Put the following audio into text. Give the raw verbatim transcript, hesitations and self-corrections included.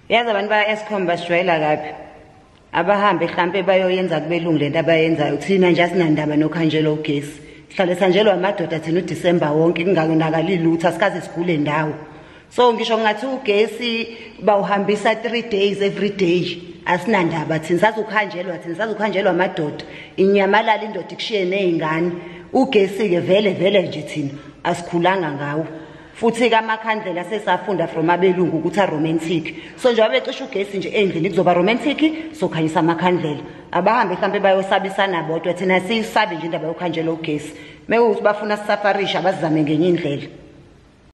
Yazi abantu ba Eskom basijwayela kabi. Abahambe mhlambe bayoyenza kubelungu lento abayenzayo. Thina nje asinandaba nokhanjelwa ugesi. Sihlale sanjelwa amadoda thina uDisemba wonke kungakonakali lutho asikaze sigule ndawo. So ngisho ngathi ugesi bawuhambisa three days every day. Asinandaba thina sazukhanjelwa thina sazukhanjelwa amadoda. Inyamalala indoda ikushiye nezingane. Ugesi ke vele vele nje thina asikhulanga ngawo. Futhi ke amakhandlela sesafunda from abelungu ukuthi a romantic. So nje abecisha ugesi nje endlini kuzoba romantic sokhanyisa amakhandlela. Abahambe mhlambe bayosabisana bodwa thina siyisabe nje indaba yokhanjela ugesi. Mekuthi bafuna sisafarisha bazizame ngenye indlela.